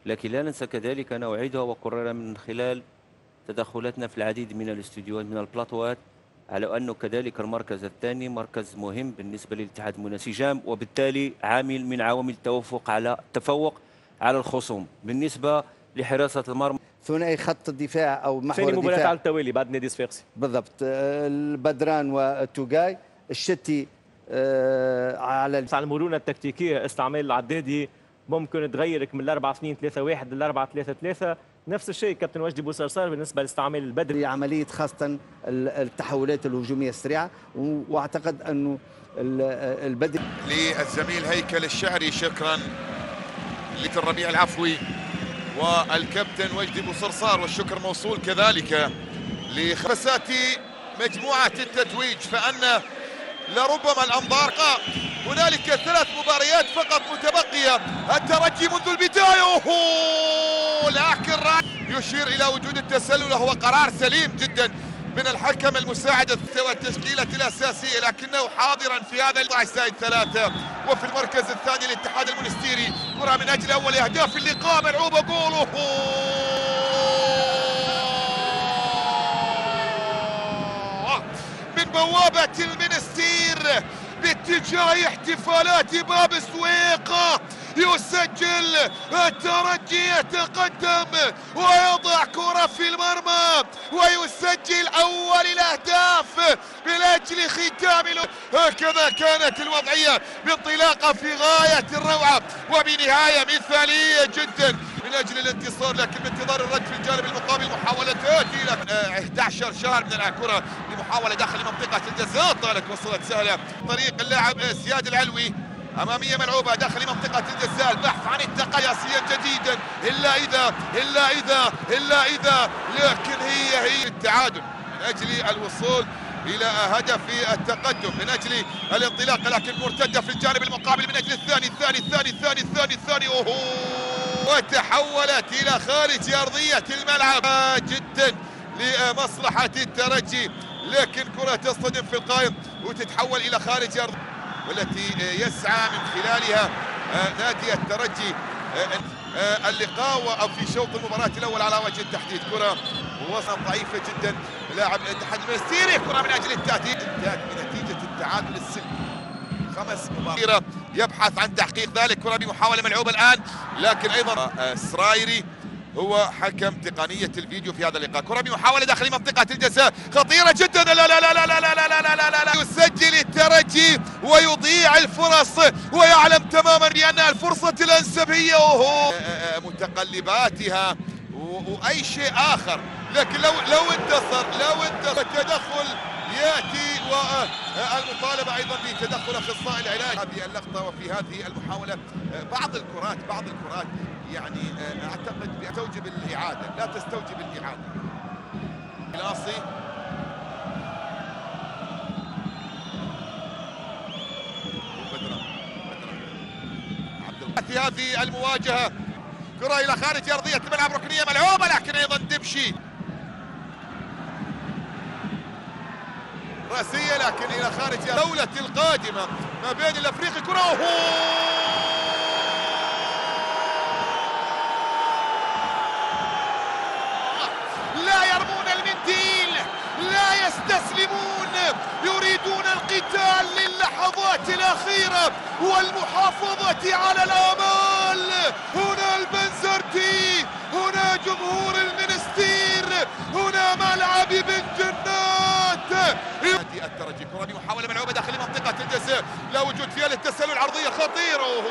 لكن لا ننسى كذلك، أنا أعيدها وأكررها من خلال تدخلاتنا في العديد من الاستديوهات من البلاطوات، على أنه كذلك المركز الثاني مركز مهم بالنسبة للاتحاد المنسجام، وبالتالي عامل من عوامل التفوق على الخصوم. بالنسبة لحراسة المرمى، ثنائي خط الدفاع او محور ثاني مباراة الدفاع على التوالي بعد نادي صفاقسي بالضبط، البدران والتوغاي. الشتي على المرونة التكتيكية، استعمال العدادي ممكن تغيرك من 4-2-3-1 ل 4-3-3. نفس الشيء كابتن وجدي بوصرصار بالنسبة لاستعمال البدري، عملية خاصة التحولات الهجومية السريعة. واعتقد انه البدري للزميل هيكل الشعري، شكرا للربيع العفوي والكابتن وجدي بوصرصار، والشكر موصول كذلك لخمسات مجموعة التتويج، فأن لربما الأنظار هنالك 3 مباريات فقط متبقية. الترجي منذ البداية لكن يشير إلى وجود التسلل، وهو قرار سليم جدا من الحكم المساعد والتشكيلة الأساسية، لكنه حاضرا في هذا 11-3. وفي المركز الثاني الاتحاد المنستيري، كرة من أجل أول أهداف اللقاء، ملعوبة جول من بوابة المنستير باتجاه احتفالات باب سويقة. يسجل الترجي، يتقدم ويضع كرة في المرمى ويسجل أول الأهداف من أجل ختام. هكذا كانت الوضعية بانطلاقة في غاية الروعة وبنهاية مثالية جدا من أجل الانتصار، لكن بانتظار الرد في الجانب المقابل. محاولة تأتي لك 11 شهر من الكرة لمحاولة داخل منطقة الجزاء، طالت وصلت سهلة طريق اللاعب زياد العلوي، أمامية ملعوبة داخل منطقة الجزاء، البحث عن التقياسيا جديدا. إلا إذا لكن هي التعادل من أجل الوصول إلى هدف التقدم، من أجل الانطلاق، لكن مرتدة في الجانب المقابل من أجل الثاني وتحولت إلى خارج أرضية الملعب جدا لمصلحة الترجي، لكن كرة تصطدم في القائم وتتحول إلى خارج أرض، والتي يسعى من خلالها نادي الترجي اللقاء أو في شوط المباراة الأول على وجه التحديد. كرة وصل ضعيفة جدا لاعب الاتحاد المنستيري، كرة من أجل التهديد بنتيجة التعادل السلبي 5 مباريات، يبحث عن تحقيق ذلك. كرة بمحاولة ملعوبة الآن، لكن أيضا سرايري هو حكم تقنية الفيديو في هذا اللقاء. كرة بمحاولة داخل منطقة الجزاء خطيرة جدا، لا يسجل الترجي ويضيع الفرص، ويعلم تماما بأن الفرصة الأنسب هي متقلباتها وأي شيء آخر، لكن لو انتصر التدخل يأتي، والمطالبة أيضا بتدخل أخصائي العلاج هذه اللقطة وفي هذه المحاولة. بعض الكرات يعني أعتقد تستوجب الإعادة، لا تستوجب الإعادة. القاصي في هذه المواجهة، كرة إلى خارج أرضية الملعب، ركنية ملعوبة، لكن أيضا دبشي رأسية لكن إلى خارج الجولة القادمة ما بين الأفريقي. كرة لا يرمون المنديل، لا يستسلمون، يريدون القتال للحظات الأخيرة والمحافظة على الآمال. هنا البنزرتي، هنا جمهور المنستير، هنا ملعب بن جنات. نادي الترجي، كرة بمحاولة ملعوبة داخل منطقة الجزاء، لا وجود فيها للتسلل، عرضية خطيرة.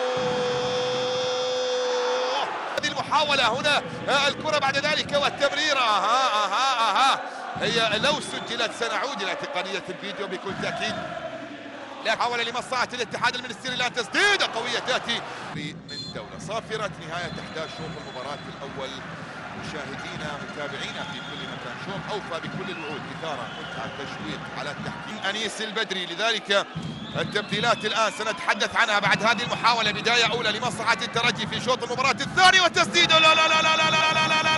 هذه المحاولة هنا، الكرة بعد ذلك والتمريرة. هي لو سجلت سنعود إلى تقنية الفيديو بكل تأكيد. لا محاولة لمصلحة الاتحاد المنستيري، الآن تسديدة قوية تأتي من دولة صافرة. نهاية 11 شوط المباراة الأول. مشاهدينا متابعينا في كل مكان، شوط أوفى بكل الوعود، إثارة، متعة، تشويق على التحكيم. أنيس البدري، لذلك التبديلات الآن سنتحدث عنها بعد هذه المحاولة. بداية أولى لمصلحة الترجي في شوط المباراة الثاني، وتسديدة لا لا لا لا لا لا لا لا لا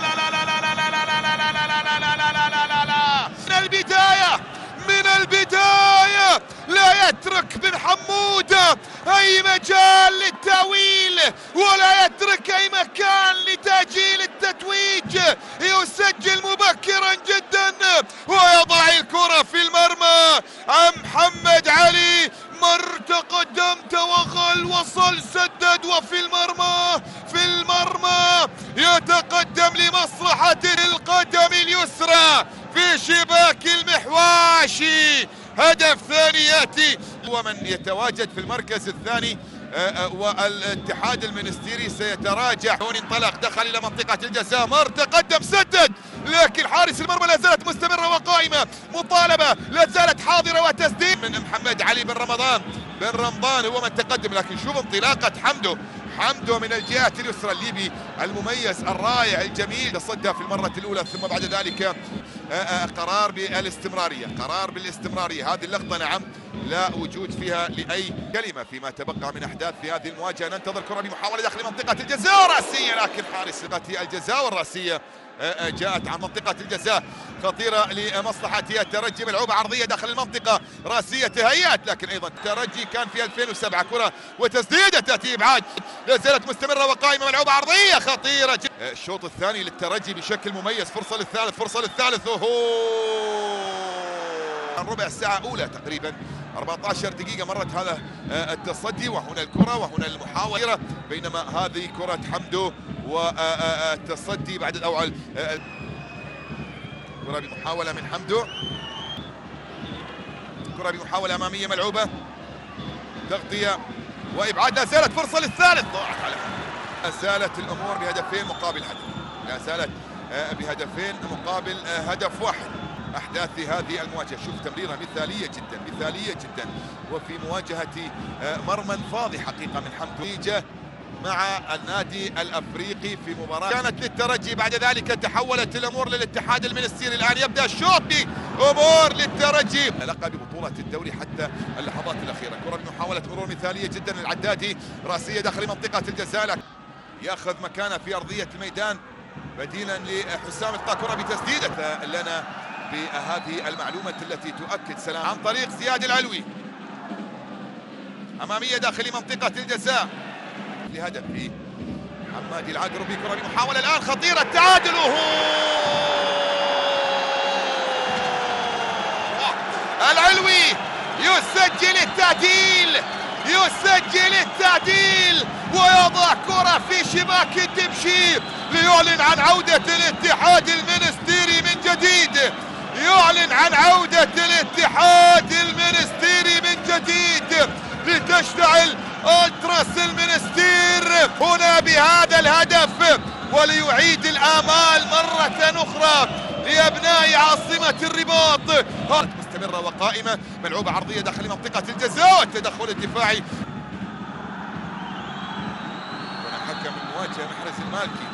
من البداية لا يترك بن حمودة أي مجال للتأويل، ولا يترك أي مكان يتقدم لمصلحة القدم اليسرى في شباك المحواشي. هدف ثاني يأتي، ومن يتواجد في المركز الثاني والاتحاد المنستيري سيتراجع. انطلق، دخل إلى منطقة الجزاء، مر، تقدم، سدد، لكن حارس المرمى لا زالت مستمرة وقائمة. مطالبة لا زالت حاضرة وتسديد من محمد علي بن رمضان هو من تقدم، لكن شوف انطلاقة حمدو من الجهة اليسرى، الليبي المميز الرائع الجميل، تصدى في المرة الأولى ثم بعد ذلك قرار بالاستمرارية. هذه اللقطة نعم لا وجود فيها لأي كلمة فيما تبقى من أحداث في هذه المواجهة. ننتظر كرة بمحاولة داخل منطقة الجزاء رأسية، لكن حارس الجزاء والرأسية جاءت عن منطقة الجزاء، خطيرة لمصلحة الترجي، ملعوبة عرضية داخل المنطقة، رأسية تهيأت، لكن أيضا الترجي كان في 2007 كرة وتسديدة تأتي إبعاد، لا زالت مستمرة وقائمة، ملعوبة عرضية خطيرة جدا. الشوط الثاني للترجي بشكل مميز، فرصة للثالث ربع ساعة أولى تقريبا 14 دقيقة مرت هذا التصدي، وهنا الكرة وهنا المحاولة، بينما هذه كرة حمدو والتصدي بعد الأوعى. كرة بمحاولة من حمدو، كرة بمحاولة أمامية ملعوبة، تغطية وإبعاد، لا زالت فرصة للثالث، ضاعت على حمدو. لا زالت الأمور بهدفين مقابل هدف واحد. أحداث هذه المواجهة، شوف تمريرة مثالية جدا وفي مواجهة مرمى فاضي حقيقة من حمدو مع النادي الأفريقي في مباراة كانت للترجي، بعد ذلك تحولت الأمور للاتحاد المنستيري. الآن يبدأ الشوط بأمور للترجي، لقب ببطولة الدوري حتى اللحظات الأخيرة. كرة بمحاولة مرور مثالية جدا، العدادي رأسية داخل منطقة الجزاء، يأخذ مكانه في أرضية الميدان بديلا لحسام الطاكرة بتسديدة لنا بهذه المعلومة التي تؤكد سلام عن طريق زياد العلوي، أمامية داخل منطقة الجزاء لهدف في حمادي العقربي. كرة بمحاولة الآن خطيرة، التعادل، العلوي يسجل التعديل ويضع كرة في شباك الدبشي ليعلن عن عودة الاتحاد المنستيري من جديد، لتشتعل ألتراس المنستير هنا بهذا الهدف وليعيد الآمال مرة أخرى لأبناء عاصمة الرباط. مستمرة وقائمة، ملعوبة عرضية داخل منطقة الجزاء، والتدخل الدفاعي. هنا حكم المواجهة محرز المالكي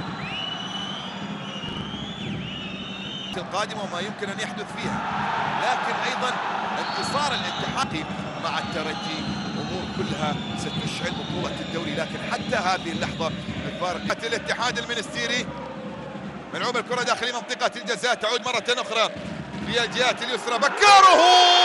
القادمة وما يمكن أن يحدث فيها، لكن أيضا انتصار الاتحاد مع الترجي أمور كلها ستشعل بطولة الدوري. لكن حتى هذه اللحظة الفارق الاتحاد المنستيري، ملعوب الكرة داخل منطقة الجزاء، تعود مرة أخرى في الجهة اليسرى، بكاره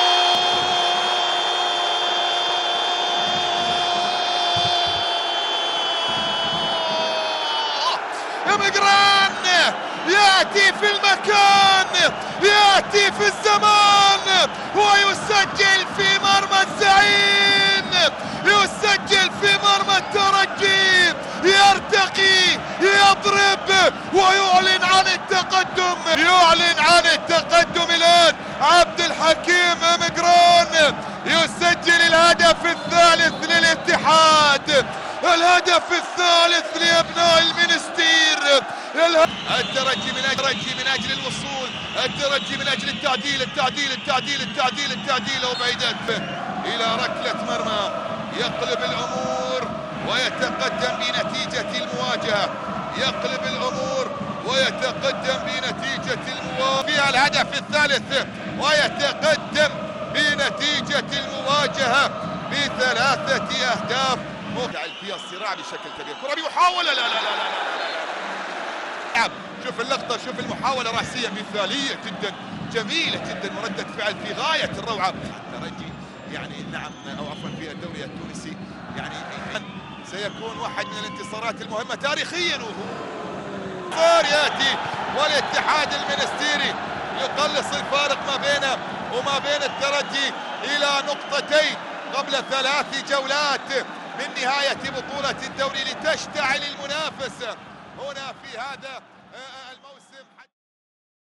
مقران يأتي في المكان، يأتي في الزمان، ويسجل في مرمى الزعيم، يسجل في مرمى الترجي، يرتقي، يضرب ويعلن عن التقدم. الآن عبد الحكيم مقران يسجل الهدف الثالث للاتحاد، الهدف الثالث لأبناء المنستير. الترجي من أجل الوصول، الترجي من أجل التعديل وبعيدت إلى ركلة مرمى، يقلب الأمور ويتقدم بنتيجة المواجهة، فيها الهدف الثالث ويتقدم بنتيجة المواجهة ب3 أهداف. مجعل فيها الصراع بشكل كبير. كرة بمحاولة، لا شوف اللقطة، شوف المحاولة رأسية مثالية جدا، جميلة جدا، مردة فعل في غاية الروعة. الترجي يعني نعم، أو عفوا في الدوري التونسي يعني سيكون واحد من الانتصارات المهمة تاريخيا، يأتي والاتحاد المنستيري يقلص الفارق ما بينه وما بين الترجي إلى نقطتين قبل 3 جولات من نهاية بطولة الدوري، لتشتعل المنافسة هنا في هذا الموسم.